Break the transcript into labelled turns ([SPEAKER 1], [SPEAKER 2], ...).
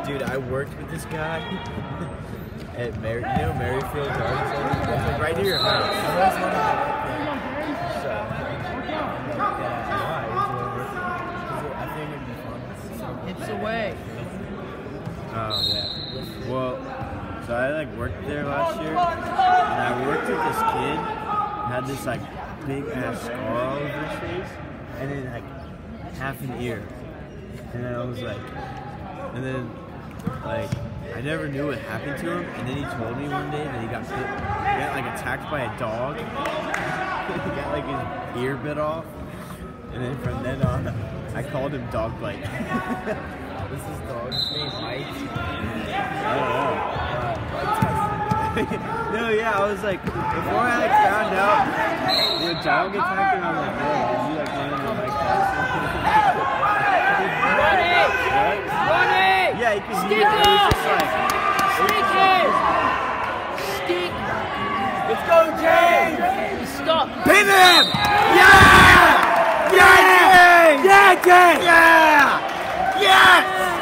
[SPEAKER 1] Dude, I worked with this guy at Merrifield Garden Center. It's like right near your house. I think it'd be fun.
[SPEAKER 2] It's away.
[SPEAKER 1] Oh yeah. Well, so I like worked there last year, and I worked with this kid who had this like big ass scar all over his face, and then like half an ear. And then I was like, and then like I never knew what happened to him, and then he told me one day that he got like attacked by a dog. He got like his ear bit off, and then from then on, I called him Dog Bite.
[SPEAKER 3] This is dog's name, Mike.
[SPEAKER 1] I don't know. No, yeah, I was like, before I like found out the dog attacked him, I was like, bro, did you like run into Mike Tyson?
[SPEAKER 2] Run it!
[SPEAKER 1] Right?
[SPEAKER 2] Run it!
[SPEAKER 1] Yeah, because he
[SPEAKER 2] Stick
[SPEAKER 1] was
[SPEAKER 2] up!
[SPEAKER 1] just like,
[SPEAKER 2] Stick it! Stick!
[SPEAKER 3] Let's go, James!
[SPEAKER 2] Stop!
[SPEAKER 1] pin him! Yeah! Yeah, James! Yeah, James! Yeah! Yes!